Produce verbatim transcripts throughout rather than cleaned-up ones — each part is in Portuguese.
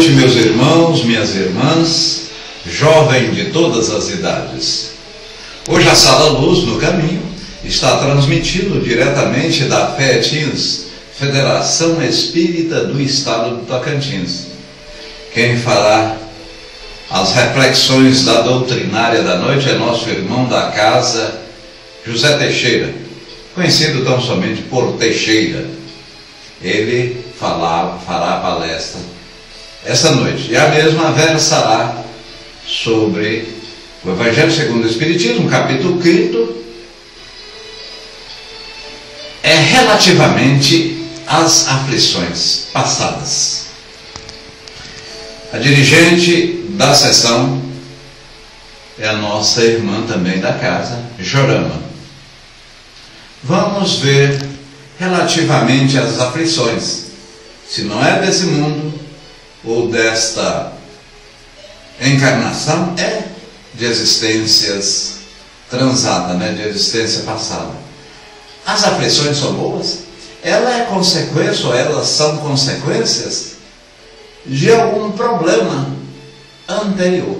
noite, meus irmãos, minhas irmãs, jovem de todas as idades. Hoje a Sala Luz no Caminho está transmitindo diretamente da FETINS, Federação Espírita do Estado do Tocantins. Quem fará as reflexões da doutrinária da noite é nosso irmão da casa, José Teixeira, conhecido tão somente por Teixeira. Ele falar, fará a palestra essa noite, e a mesma versará sobre o Evangelho segundo o Espiritismo, capítulo quinto, é relativamente às aflições passadas. A dirigente da sessão é a nossa irmã também da casa, Jorama. Vamos ver relativamente às aflições, se não é desse mundo ou desta encarnação, é de existências transadas, né? De existência passada. As aflições são boas? Ela é consequência, ou elas são consequências de algum problema anterior.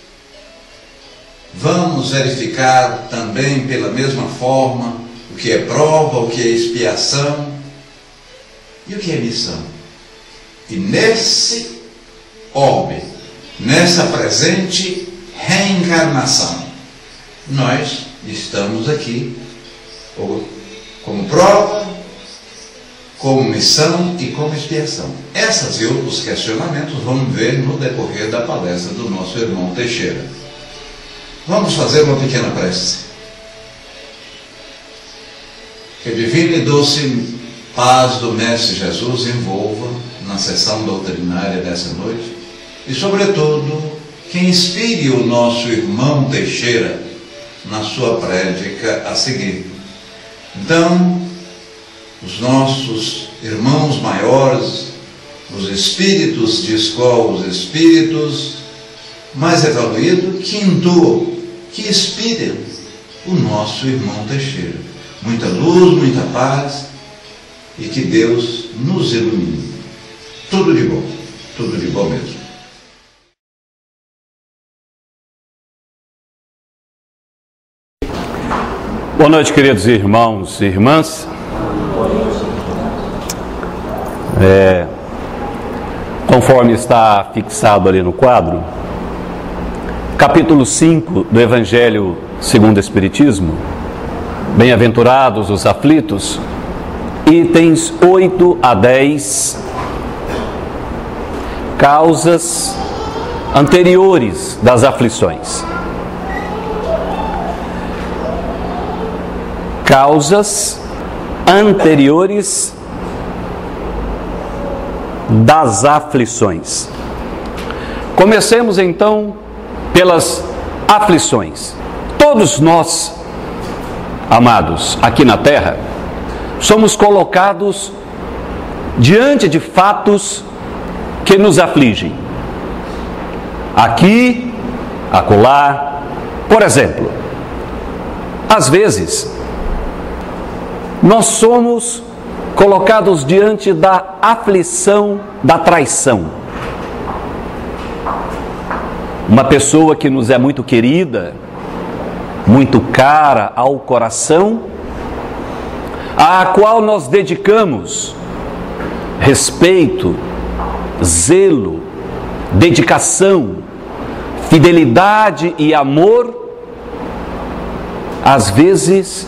Vamos verificar também pela mesma forma o que é prova, o que é expiação e o que é missão. E nesse orbe, nessa presente reencarnação, nós estamos aqui como prova, como missão e como expiação. Essas e outros questionamentos vamos ver no decorrer da palestra do nosso irmão Teixeira. Vamos fazer uma pequena prece. Que a divina e doce paz do Mestre Jesus envolva na sessão doutrinária dessa noite e, sobretudo, que inspire o nosso irmão Teixeira na sua prédica a seguir. Então, os nossos irmãos maiores, os espíritos de escola, os espíritos mais evoluídos, que intuam, que inspirem o nosso irmão Teixeira. Muita luz, muita paz e que Deus nos ilumine. Tudo de bom, tudo de bom mesmo. Boa noite, queridos irmãos e irmãs. É, conforme está fixado ali no quadro, capítulo cinco do Evangelho segundo o Espiritismo, bem-aventurados os aflitos, itens oito a dez, causas anteriores das aflições. Causas anteriores das aflições. Comecemos então pelas aflições. Todos nós, amados, aqui na Terra, somos colocados diante de fatos que nos afligem. Aqui, acolá. Por exemplo, às vezes, nós somos colocados diante da aflição da traição. Uma pessoa que nos é muito querida, muito cara ao coração, à qual nós dedicamos respeito, zelo, dedicação, fidelidade e amor, às vezes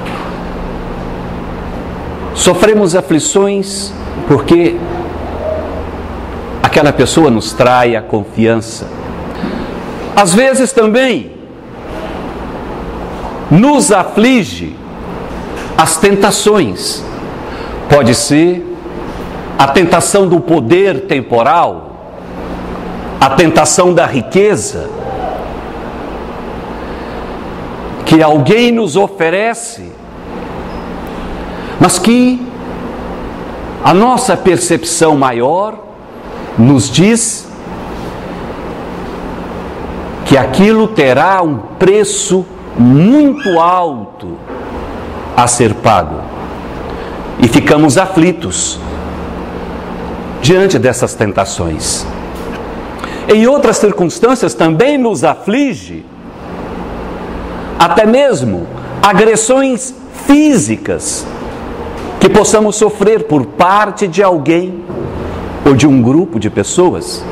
sofremos aflições porque aquela pessoa nos trai a confiança. Às vezes também nos aflige as tentações. Pode ser a tentação do poder temporal, a tentação da riqueza, que alguém nos oferece, mas que a nossa percepção maior nos diz que aquilo terá um preço muito alto a ser pago. E ficamos aflitos diante dessas tentações. em outras circunstâncias também nos aflige, até mesmo agressões físicas que possamos sofrer por parte de alguém ou de um grupo de pessoas,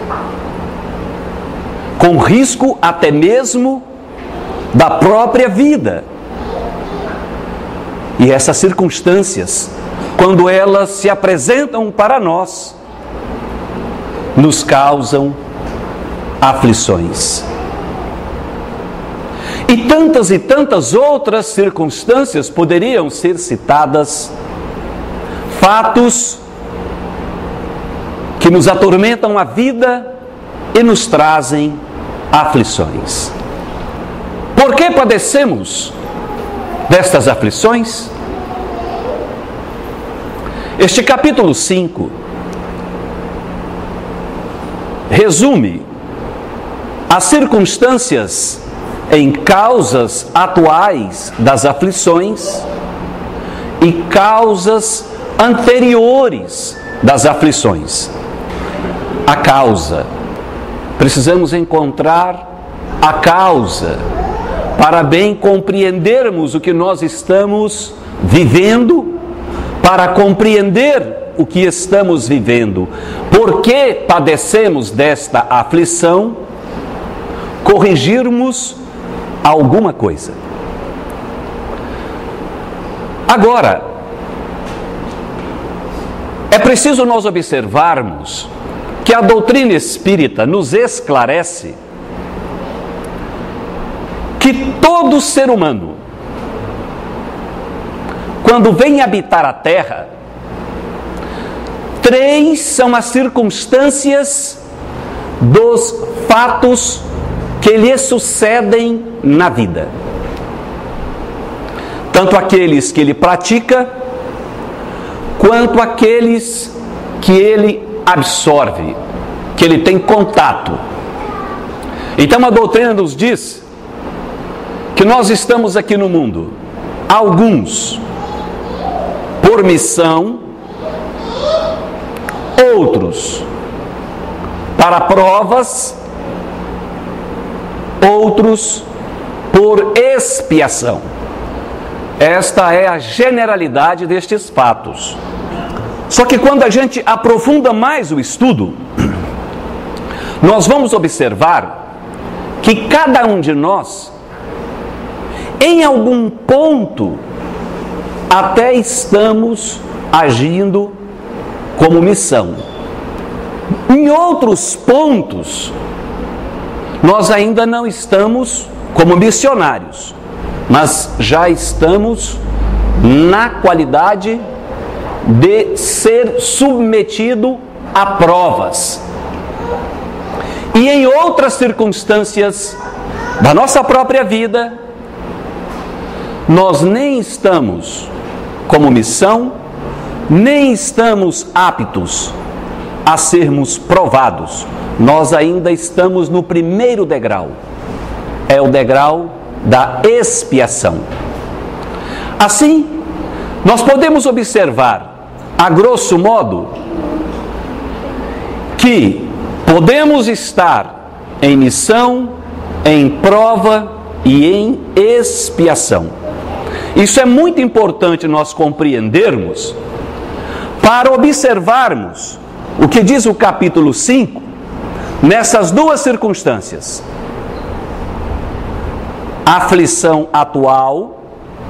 com risco até mesmo da própria vida. E essas circunstâncias, quando elas se apresentam para nós, nos causam aflições. E tantas e tantas outras circunstâncias poderiam ser citadas, fatos que nos atormentam a vida e nos trazem aflições. Por que padecemos destas aflições? Este capítulo cinco resume as circunstâncias em causas atuais das aflições e causas anteriores das aflições. A causa. Precisamos encontrar a causa para bem compreendermos o que nós estamos vivendo, para compreender o que estamos vivendo, por que padecemos desta aflição, corrigirmos alguma coisa. Agora, é preciso nós observarmos que a doutrina espírita nos esclarece que todo ser humano, quando vem habitar a Terra, três são as circunstâncias dos fatos que lhe sucedem na vida. Tanto aqueles que ele pratica, quanto aqueles que ele absorve, que ele tem contato. Então a doutrina nos diz que nós estamos aqui no mundo, alguns por missão, outros para provas, outros por expiação. Esta é a generalidade destes fatos. Só que quando a gente aprofunda mais o estudo, nós vamos observar que cada um de nós, em algum ponto, até estamos agindo como missão. Em outros pontos, nós ainda não estamos como missionários, mas já estamos na qualidade de ser submetido a provas. E em outras circunstâncias da nossa própria vida, nós nem estamos como missão, nem estamos aptos a sermos provados. Nós ainda estamos no primeiro degrau, é o degrau da expiação. Assim, nós podemos observar, a grosso modo, que podemos estar em missão, em prova e em expiação. Isso é muito importante nós compreendermos para observarmos o que diz o capítulo cinco nessas duas circunstâncias. Aflição atual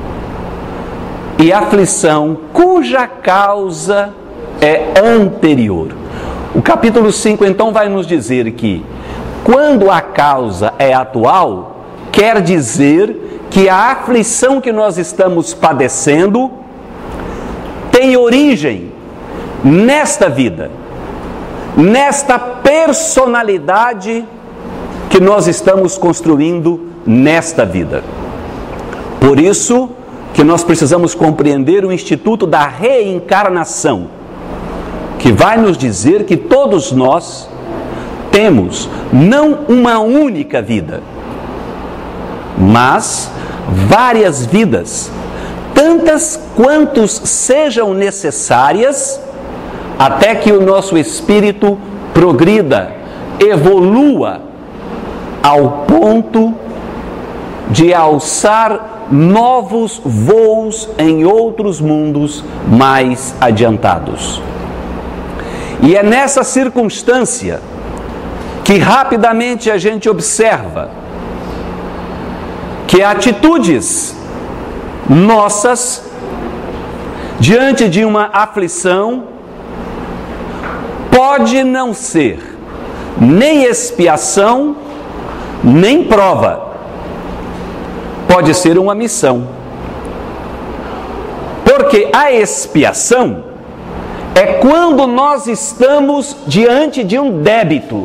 e aflição cuja causa é anterior. O capítulo cinco então vai nos dizer que quando a causa é atual, quer dizer que a aflição que nós estamos padecendo tem origem nesta vida, nesta personalidade que nós estamos construindo nesta vida. Por isso que nós precisamos compreender o instituto da reencarnação, que vai nos dizer que todos nós temos não uma única vida, mas várias vidas, tantas quantos sejam necessárias, até que o nosso espírito progrida evolua ao ponto de alçar novos voos em outros mundos mais adiantados. E é nessa circunstância que rapidamente a gente observa que atitudes nossas diante de uma aflição pode não ser nem expiação, nem prova. Pode ser uma missão. Porque a expiação é quando nós estamos diante de um débito.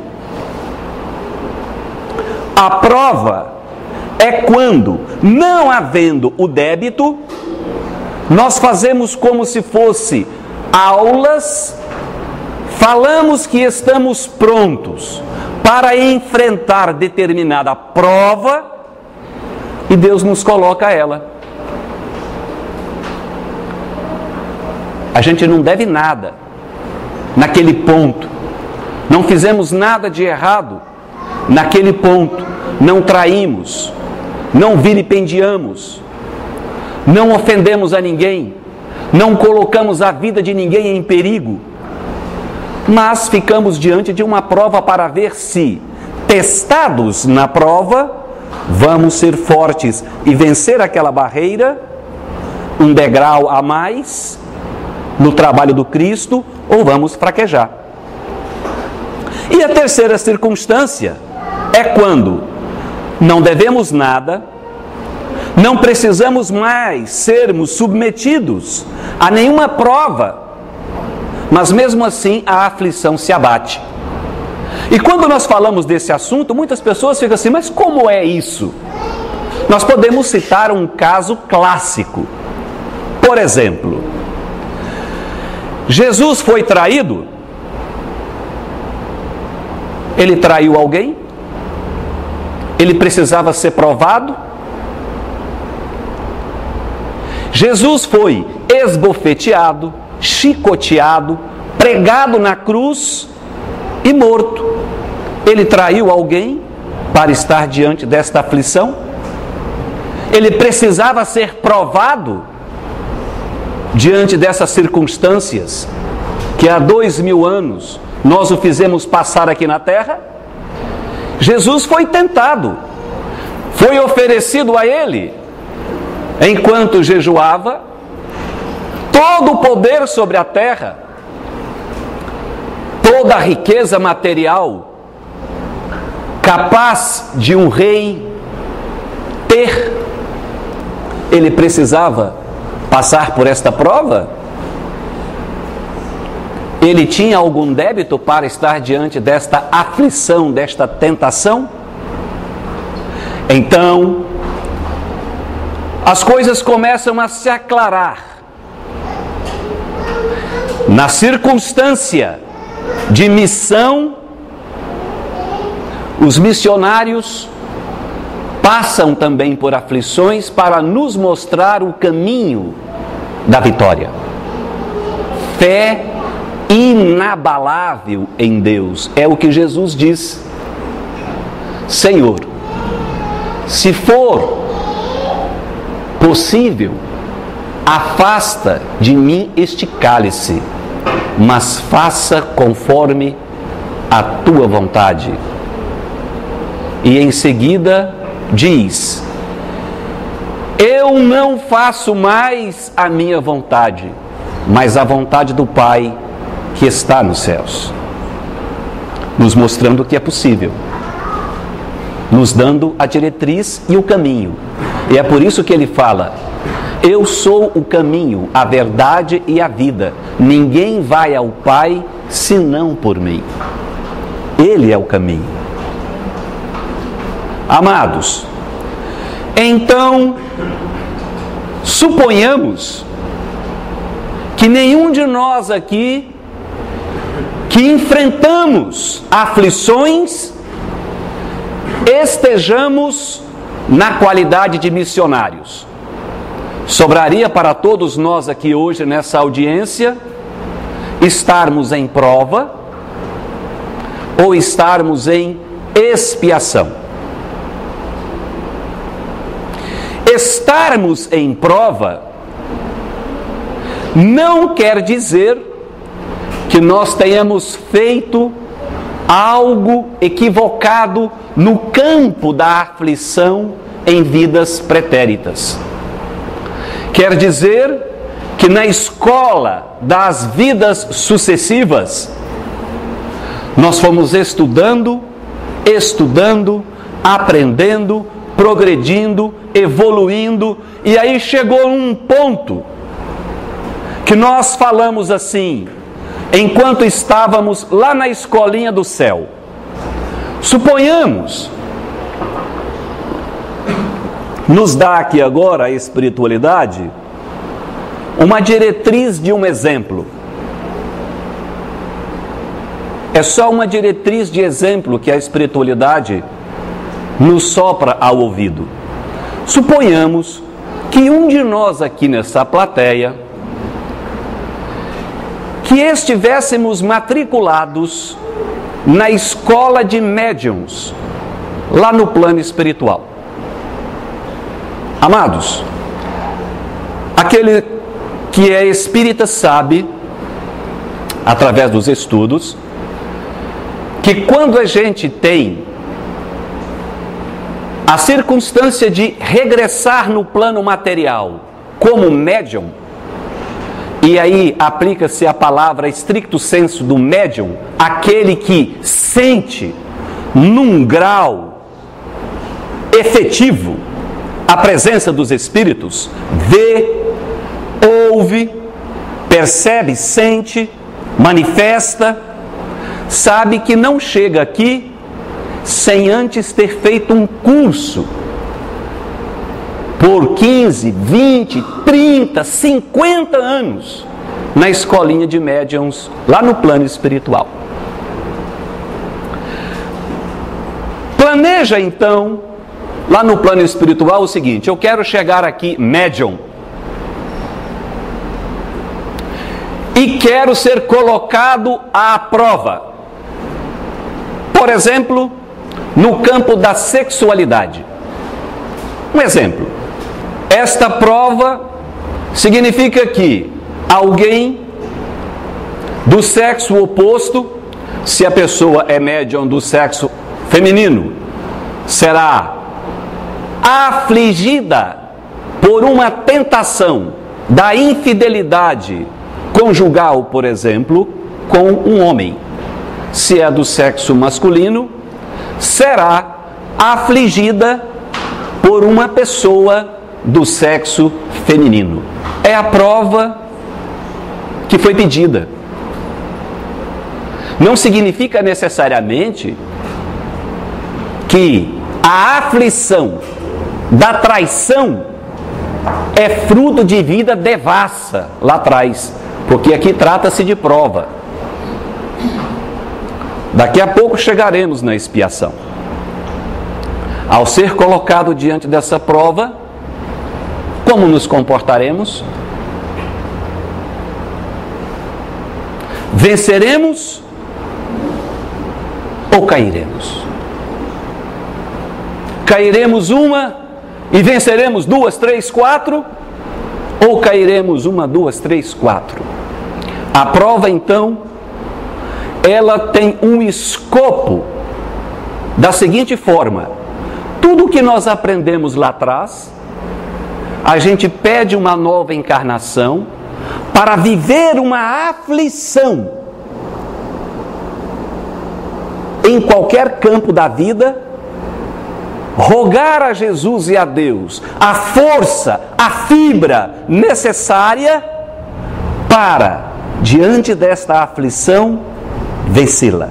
A prova é quando, não havendo o débito, nós fazemos como se fosse aulas, falamos que estamos prontos para enfrentar determinada prova e Deus nos coloca ela. A gente não deve nada naquele ponto, não fizemos nada de errado naquele ponto, não traímos, não vilipendiamos, não ofendemos a ninguém, não colocamos a vida de ninguém em perigo, mas ficamos diante de uma prova para ver se, testados na prova, vamos ser fortes e vencer aquela barreira, um degrau a mais no trabalho do Cristo, ou vamos fraquejar. E a terceira circunstância é quando não devemos nada, não precisamos mais sermos submetidos a nenhuma prova, mas mesmo assim a aflição se abate. E quando nós falamos desse assunto, muitas pessoas ficam assim, mas como é isso? Nós podemos citar um caso clássico. Por exemplo, Jesus foi traído? Ele traiu alguém? Ele precisava ser provado? Jesus foi esbofeteado, chicoteado, pregado na cruz e morto. Ele traiu alguém para estar diante desta aflição? Ele precisava ser provado diante dessas circunstâncias que há dois mil anos nós o fizemos passar aqui na terra? Jesus foi tentado, foi oferecido a ele, enquanto jejuava, todo o poder sobre a terra, toda a riqueza material, capaz de um rei ter. Ele precisava passar por esta prova? Ele tinha algum débito para estar diante desta aflição, desta tentação? Então, as coisas começam a se aclarar. Na circunstância de missão, os missionários passam também por aflições para nos mostrar o caminho da vitória. Fé inabalável em Deus, é o que Jesus diz. Senhor, se for possível, afasta de mim este cálice, mas faça conforme a tua vontade. E em seguida diz: eu não faço mais a minha vontade, mas a vontade do Pai que está nos céus, nos mostrando que é possível, nos dando a diretriz e o caminho. E é por isso que ele fala: eu sou o caminho, a verdade e a vida, ninguém vai ao Pai senão por mim. Ele é o caminho. Amados, então suponhamos que nenhum de nós aqui que enfrentamos aflições estejamos na qualidade de missionários. Sobraria para todos nós aqui hoje nessa audiência estarmos em prova, ou estarmos em expiação. Estarmos em prova não quer dizer que nós tenhamos feito algo equivocado no campo da aflição em vidas pretéritas. Quer dizer que na escola das vidas sucessivas, nós fomos estudando, estudando, aprendendo, progredindo, evoluindo, e aí chegou um ponto que nós falamos assim, enquanto estávamos lá na escolinha do céu. Suponhamos, nos dá aqui agora a espiritualidade uma diretriz de um exemplo. É só uma diretriz de exemplo que a espiritualidade nos sopra ao ouvido. Suponhamos que um de nós aqui nessa plateia, que estivéssemos matriculados na escola de médiuns, lá no plano espiritual. Amados, aquele que é espírita sabe, através dos estudos, que quando a gente tem a circunstância de regressar no plano material como médium, e aí aplica-se a palavra stricto sensu do médium, aquele que sente num grau efetivo a presença dos espíritos, vê, ouve, percebe, sente, manifesta, sabe que não chega aqui sem antes ter feito um curso por quinze, vinte, trinta, cinquenta anos na escolinha de médiuns lá no plano espiritual. Planeja então lá no plano espiritual o seguinte: eu quero chegar aqui médium e quero ser colocado à prova, por exemplo, no campo da sexualidade. Um exemplo, esta prova significa que alguém do sexo oposto, se a pessoa é médium do sexo feminino, será afligida por uma tentação da infidelidade conjugal, por exemplo, com um homem. Se é do sexo masculino, será afligida por uma pessoa do sexo feminino. É a prova que foi pedida. Não significa necessariamente que a aflição da traição é fruto de vida devassa lá atrás, porque aqui trata-se de prova. Daqui a pouco chegaremos na expiação. Ao ser colocado diante dessa prova, como nos comportaremos? Venceremos ou cairemos? Cairemos uma e venceremos duas, três, quatro? Ou cairemos uma, duas, três, quatro? A prova, então, ela tem um escopo da seguinte forma: tudo que nós aprendemos lá atrás, a gente pede uma nova encarnação para viver uma aflição em qualquer campo da vida, rogar a Jesus e a Deus a força, a fibra necessária para, diante desta aflição, vencê-la.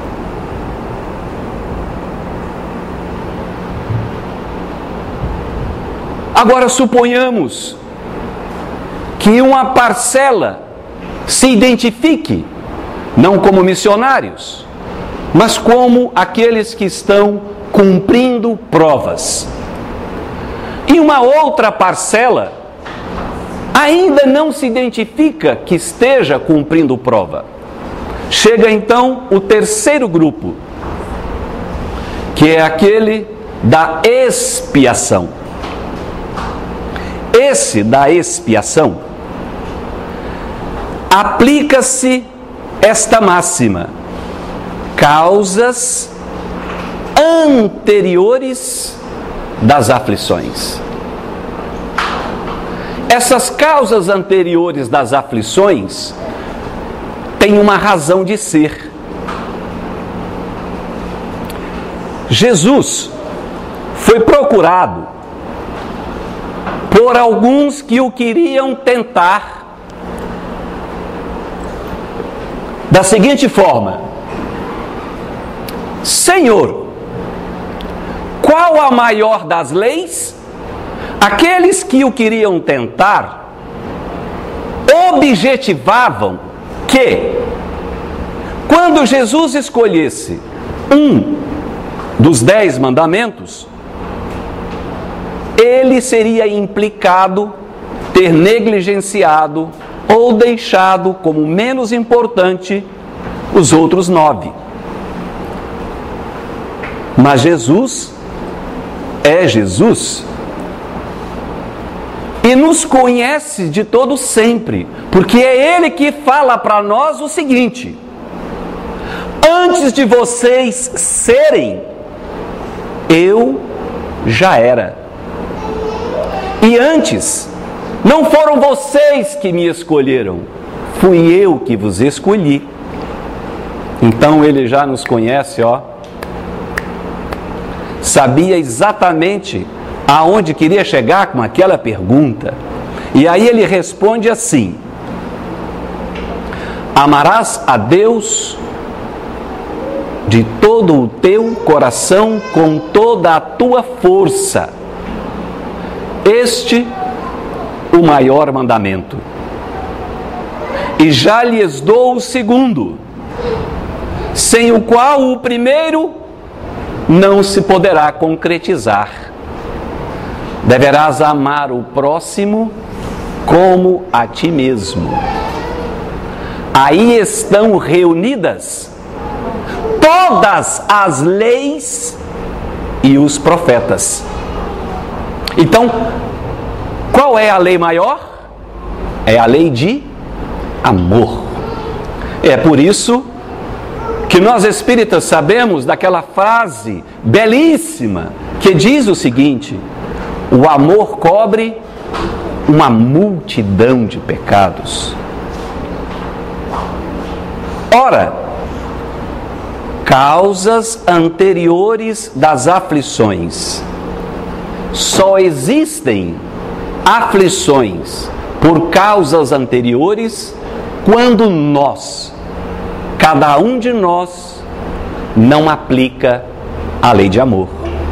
Agora suponhamos que uma parcela se identifique, não como missionários, mas como aqueles que estão cumprindo provas. E uma outra parcela ainda não se identifica que esteja cumprindo prova. Chega então o terceiro grupo, que é aquele da expiação. Esse da expiação, aplica-se esta máxima: causas anteriores das aflições. Essas causas anteriores das aflições têm uma razão de ser. Jesus foi procurado por alguns que o queriam tentar da seguinte forma: Senhor, qual a maior das leis? Aqueles que o queriam tentar objetivavam que, quando Jesus escolhesse um dos dez mandamentos, ele seria implicado ter negligenciado ou deixado como menos importante os outros nove. Mas Jesus é Jesus e nos conhece de todo sempre, porque é Ele que fala para nós o seguinte: antes de vocês serem, eu já era. E antes, não foram vocês que me escolheram, fui eu que vos escolhi. Então Ele já nos conhece, ó. Sabia exatamente aonde queria chegar com aquela pergunta. E aí Ele responde assim: amarás a Deus de todo o teu coração, com toda a tua força. Este o maior mandamento. E já lhes dou o segundo, sem o qual o primeiro não se poderá concretizar. Deverás amar o próximo como a ti mesmo. Aí estão reunidas todas as leis e os profetas. Então, qual é a lei maior? É a lei de amor. É por isso que nós espíritas sabemos daquela frase belíssima que diz o seguinte: o amor cobre uma multidão de pecados. Ora, causas anteriores das aflições. Só existem aflições por causas anteriores quando nós, cada um de nós, não aplica a lei de amor.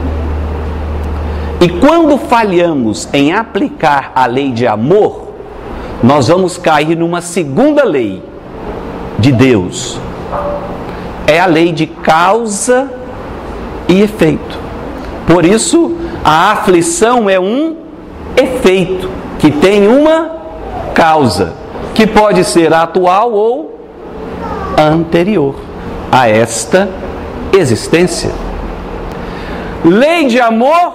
E quando falhamos em aplicar a lei de amor, nós vamos cair numa segunda lei de Deus. É a lei de causa e efeito. Por isso, a aflição é um efeito que tem uma causa, que pode ser atual ou anterior a esta existência. Lei de amor,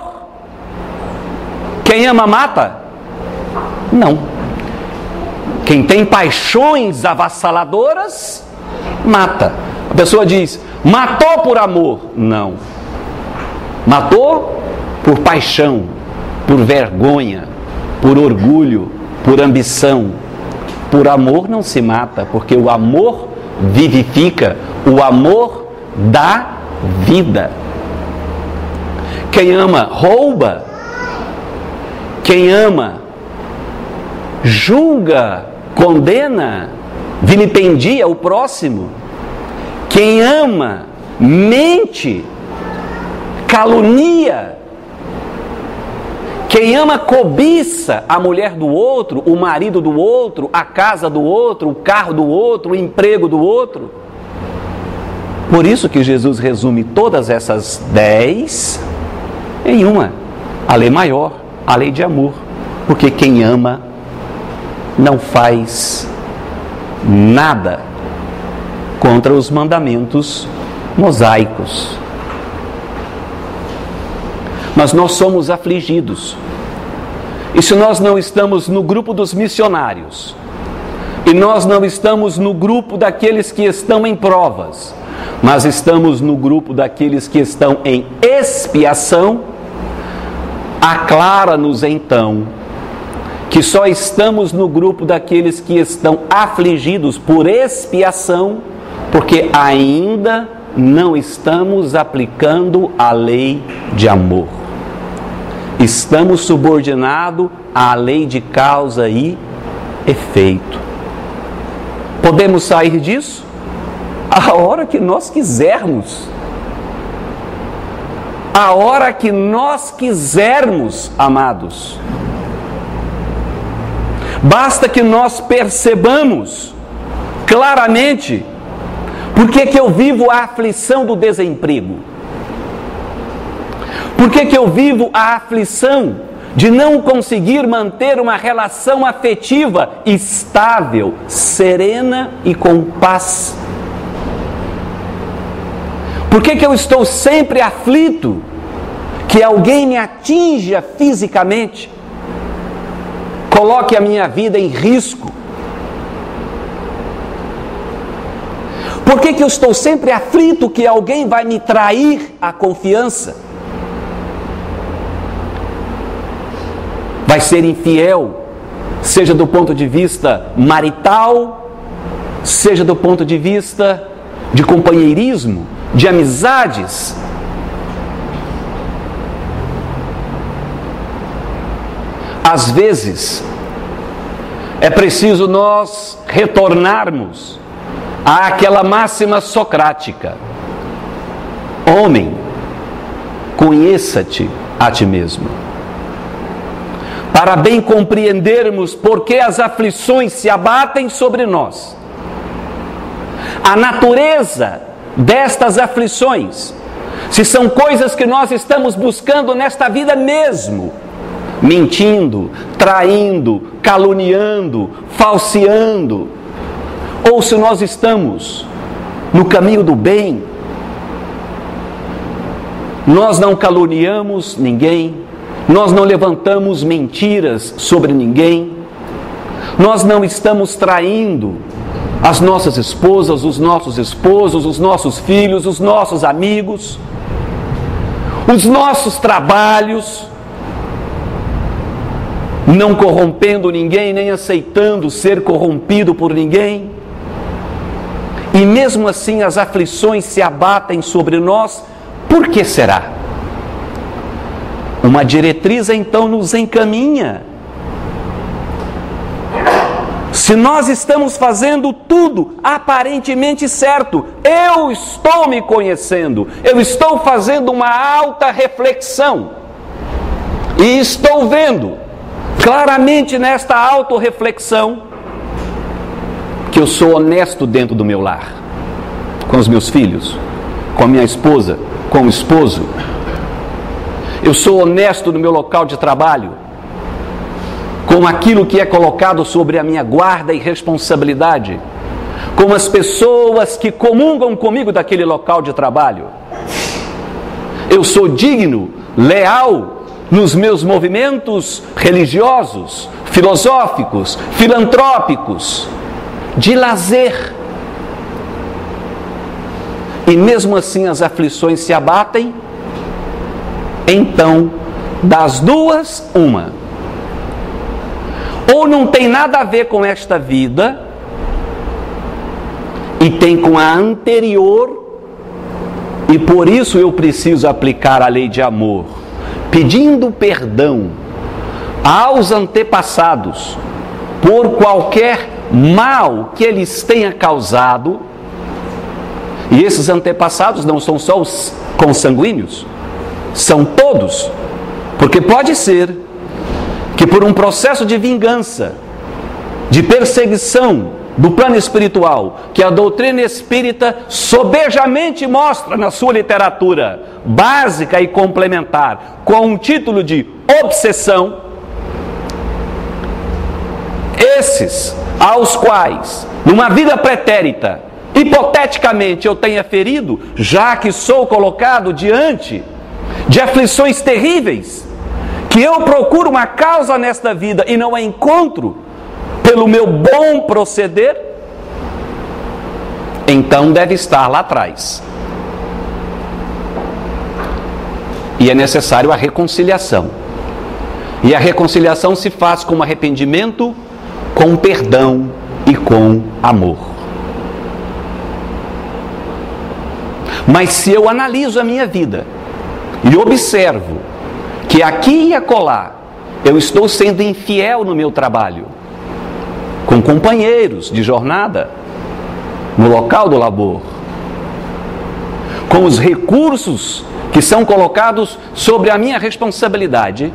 quem ama mata? Não. Quem tem paixões avassaladoras, mata. A pessoa diz, matou por amor. Não. Matou por paixão, por vergonha, por orgulho, por ambição. Por amor não se mata, porque o amor vivifica, o amor dá vida. Quem ama rouba, quem ama julga, condena, vilipendia o próximo. Quem ama mente, calunia. Quem ama cobiça a mulher do outro, o marido do outro, a casa do outro, o carro do outro, o emprego do outro. Por isso que Jesus resume todas essas dez em uma, a lei maior, a lei de amor. Porque quem ama não faz nada contra os mandamentos mosaicos. Mas nós somos afligidos. E se nós não estamos no grupo dos missionários, e nós não estamos no grupo daqueles que estão em provas, mas estamos no grupo daqueles que estão em expiação, aclara-nos então que só estamos no grupo daqueles que estão afligidos por expiação, porque ainda não estamos aplicando a lei de amor. Estamos subordinados à lei de causa e efeito. Podemos sair disso a hora que nós quisermos. A hora que nós quisermos, amados. Basta que nós percebamos claramente por que que eu vivo a aflição do desemprego. Por que que eu vivo a aflição de não conseguir manter uma relação afetiva estável, serena e com paz? Por que que eu estou sempre aflito que alguém me atinja fisicamente, coloque a minha vida em risco? Por que que eu estou sempre aflito que alguém vai me trair a confiança? Vai ser infiel, seja do ponto de vista marital, seja do ponto de vista de companheirismo, de amizades. Às vezes, é preciso nós retornarmos àquela máxima socrática: homem, conheça-te a ti mesmo. Para bem compreendermos por que as aflições se abatem sobre nós, a natureza destas aflições, se são coisas que nós estamos buscando nesta vida mesmo, mentindo, traindo, caluniando, falseando, ou se nós estamos no caminho do bem, nós não caluniamos ninguém, nós não levantamos mentiras sobre ninguém, nós não estamos traindo as nossas esposas, os nossos esposos, os nossos filhos, os nossos amigos, os nossos trabalhos, não corrompendo ninguém, nem aceitando ser corrompido por ninguém. E mesmo assim as aflições se abatem sobre nós. Por que será? Uma diretriz então nos encaminha. Se nós estamos fazendo tudo aparentemente certo, eu estou me conhecendo, eu estou fazendo uma alta reflexão e estou vendo claramente nesta autorreflexão que eu sou honesto dentro do meu lar, com os meus filhos, com a minha esposa, com o esposo. Eu sou honesto no meu local de trabalho, com aquilo que é colocado sobre a minha guarda e responsabilidade, com as pessoas que comungam comigo daquele local de trabalho. Eu sou digno, leal nos meus movimentos religiosos, filosóficos, filantrópicos, de lazer. E mesmo assim as aflições se abatem. Então, das duas, uma. Ou não tem nada a ver com esta vida e tem com a anterior, e por isso eu preciso aplicar a lei de amor, pedindo perdão aos antepassados por qualquer mal que eles tenham causado. E esses antepassados não são só os consanguíneos, são todos, porque pode ser que por um processo de vingança, de perseguição do plano espiritual, que a doutrina espírita sobejamente mostra na sua literatura básica e complementar, com um título de obsessão, esses aos quais, numa vida pretérita, hipoteticamente eu tenha ferido, já que sou colocado diante de aflições terríveis, que eu procuro uma causa nesta vida e não a encontro pelo meu bom proceder, então deve estar lá atrás. E é necessário a reconciliação. E a reconciliação se faz com arrependimento, com perdão e com amor. Mas se eu analiso a minha vida e observo que aqui e acolá eu estou sendo infiel no meu trabalho, com companheiros de jornada, no local do labor, com os recursos que são colocados sobre a minha responsabilidade,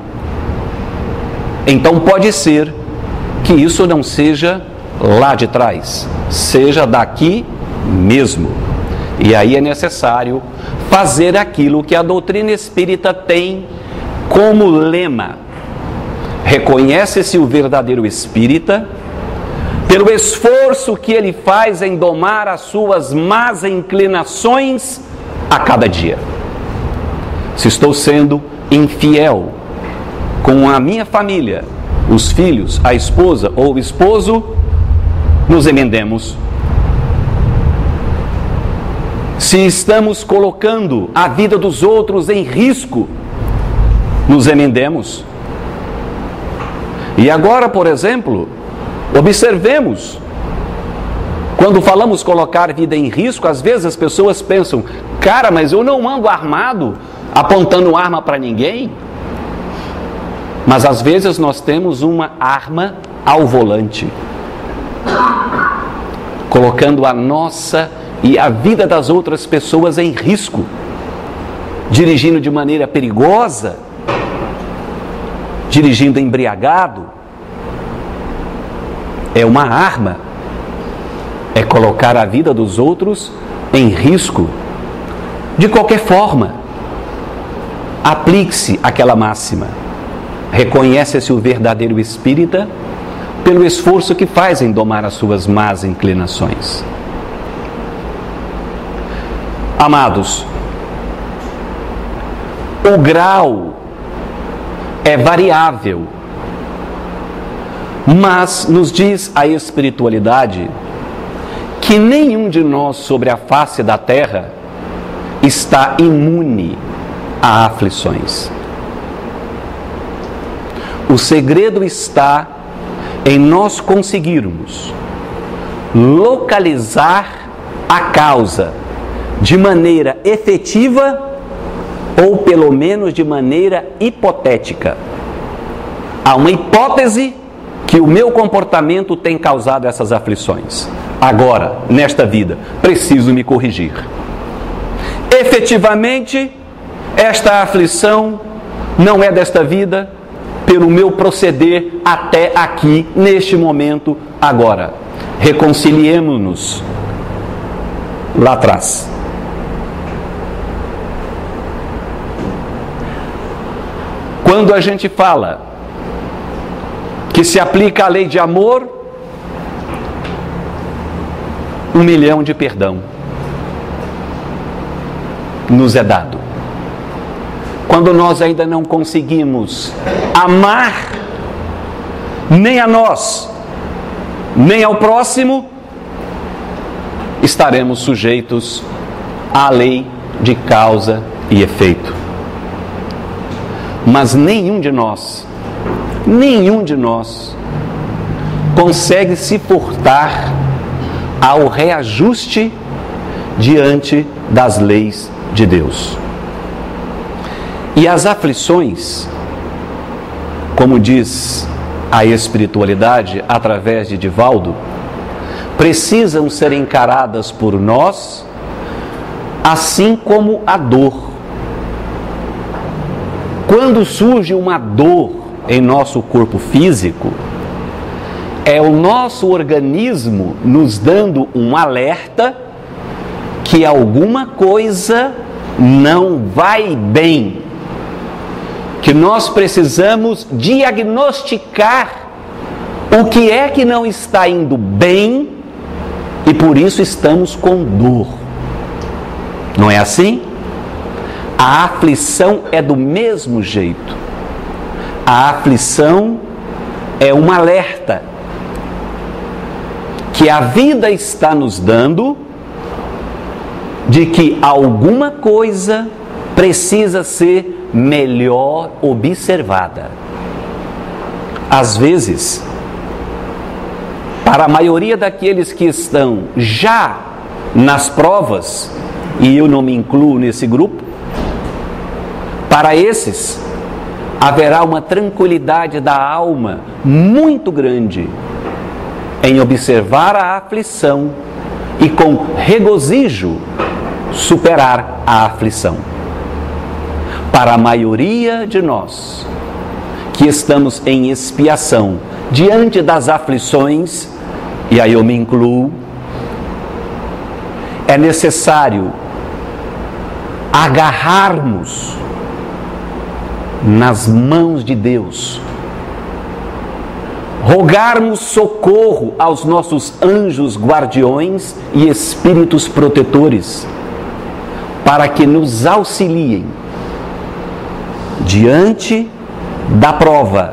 então pode ser que isso não seja lá de trás, seja daqui mesmo. E aí é necessário fazer aquilo que a doutrina espírita tem como lema. Reconhece-se o verdadeiro espírita pelo esforço que ele faz em domar as suas más inclinações a cada dia. Se estou sendo infiel com a minha família, os filhos, a esposa ou o esposo, nos emendemos. Se estamos colocando a vida dos outros em risco, nos emendemos. E agora, por exemplo, observemos, quando falamos colocar vida em risco, às vezes as pessoas pensam, cara, mas eu não ando armado, apontando arma para ninguém. Mas às vezes nós temos uma arma ao volante, colocando a nossa e a vida das outras pessoas em risco, dirigindo de maneira perigosa, dirigindo embriagado. É uma arma, é colocar a vida dos outros em risco. De qualquer forma, aplique-se aquela máxima. Reconhece-se o verdadeiro espírita pelo esforço que faz em domar as suas más inclinações. Amados, o grau é variável, mas nos diz a espiritualidade que nenhum de nós sobre a face da terra está imune a aflições. O segredo está em nós conseguirmos localizar a causa de maneira efetiva ou pelo menos de maneira hipotética. Há uma hipótese que o meu comportamento tem causado essas aflições. Agora, nesta vida, preciso me corrigir. Efetivamente, esta aflição não é desta vida, pelo meu proceder até aqui, neste momento, agora. Reconciliemo-nos lá atrás. Quando a gente fala que se aplica a lei de amor, um milhão de perdão nos é dado. Quando nós ainda não conseguimos amar nem a nós, nem ao próximo, estaremos sujeitos à lei de causa e efeito. Mas nenhum de nós, nenhum de nós consegue se portar ao reajuste diante das leis de Deus. E as aflições, como diz a espiritualidade através de Divaldo, precisam ser encaradas por nós, assim como a dor. Quando surge uma dor em nosso corpo físico, é o nosso organismo nos dando um alerta que alguma coisa não vai bem, que nós precisamos diagnosticar o que é que não está indo bem e por isso estamos com dor. Não é assim? A aflição é do mesmo jeito. A aflição é um alerta que a vida está nos dando de que alguma coisa precisa ser melhor observada. Às vezes, para a maioria daqueles que estão já nas provas, e eu não me incluo nesse grupo, para esses haverá uma tranquilidade da alma muito grande em observar a aflição e com regozijo superar a aflição. Para a maioria de nós que estamos em expiação diante das aflições, e aí eu me incluo, é necessário agarrarmos nas mãos de Deus, rogarmos socorro aos nossos anjos guardiões e espíritos protetores, para que nos auxiliem diante da prova,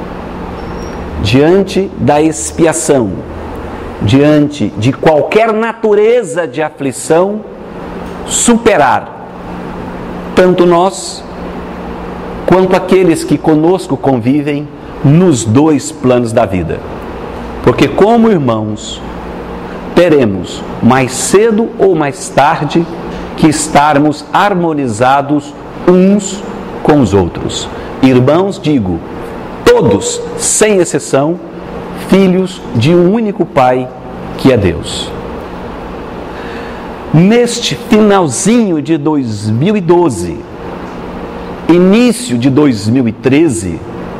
diante da expiação, diante de qualquer natureza de aflição, superar tanto nós quanto aqueles que conosco convivem nos dois planos da vida. Porque como irmãos, teremos mais cedo ou mais tarde que estarmos harmonizados uns com os outros. Irmãos, digo, todos, sem exceção, filhos de um único Pai, que é Deus. Neste finalzinho de dois mil e doze, início de dois mil e treze,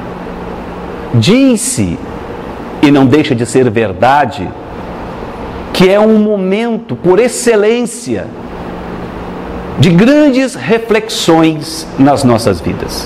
diz-se, e não deixa de ser verdade, que é um momento por excelência de grandes reflexões nas nossas vidas.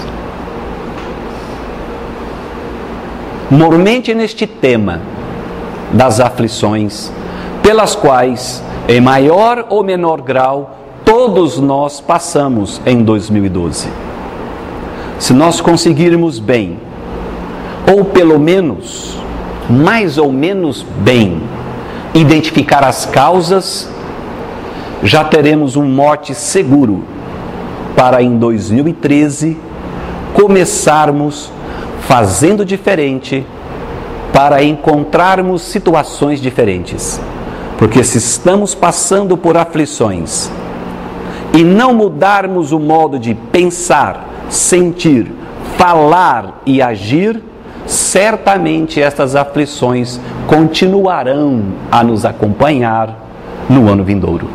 Mormente neste tema das aflições, pelas quais, em maior ou menor grau, todos nós passamos em dois mil e doze. Se nós conseguirmos bem, ou pelo menos, mais ou menos bem, identificar as causas, já teremos um mote seguro para em dois mil e treze começarmos fazendo diferente, para encontrarmos situações diferentes. Porque se estamos passando por aflições e não mudarmos o modo de pensar, sentir, falar e agir, certamente estas aflições continuarão a nos acompanhar no ano vindouro.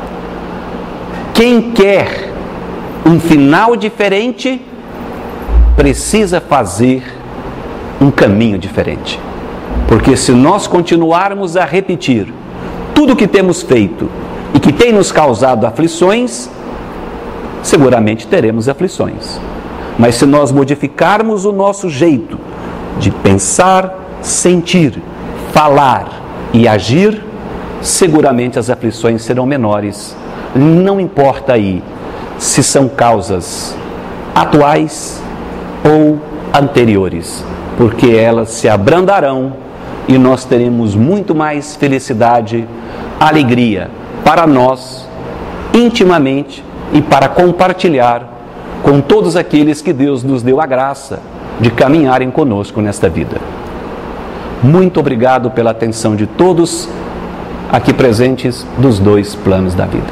Quem quer um final diferente, precisa fazer um caminho diferente. Porque se nós continuarmos a repetir tudo o que temos feito e que tem nos causado aflições, seguramente teremos aflições. Mas se nós modificarmos o nosso jeito de pensar, sentir, falar e agir, seguramente as aflições serão menores. Não importa aí se são causas atuais ou anteriores, porque elas se abrandarão e nós teremos muito mais felicidade, alegria para nós, intimamente, e para compartilhar com todos aqueles que Deus nos deu a graça de caminharem conosco nesta vida. Muito obrigado pela atenção de todos aqui presentes dos dois planos da vida.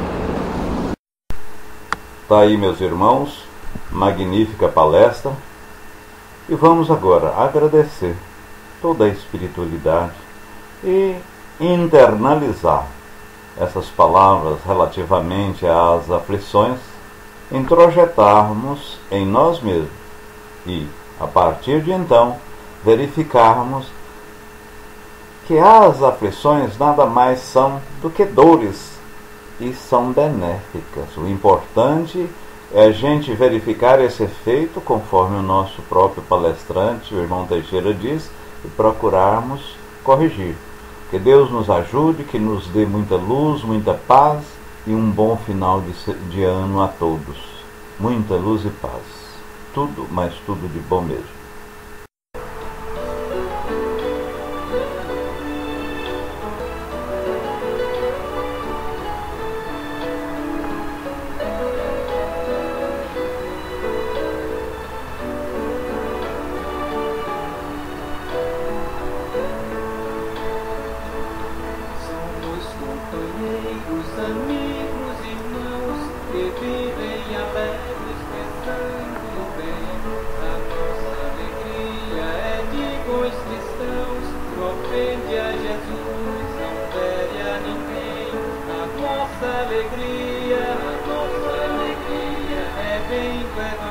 Está aí, meus irmãos, magnífica palestra. E vamos agora agradecer toda a espiritualidade e internalizar essas palavras relativamente às aflições, introjetarmos em nós mesmos e, a partir de então, verificarmos que as aflições nada mais são do que dores e são benéficas. O importante é a gente verificar esse efeito, conforme o nosso próprio palestrante, o irmão Teixeira, diz, e procurarmos corrigir. Que Deus nos ajude, que nos dê muita luz, muita paz e um bom final de, de ano a todos. Muita luz e paz. Tudo, mas tudo de bom mesmo. Amigos, irmãos, que vivem alegres pensando no bem. A nossa alegria é de bons cristãos, que ofende a Jesus, não fere a ninguém. A nossa alegria, a nossa alegria é bem do Evangelho.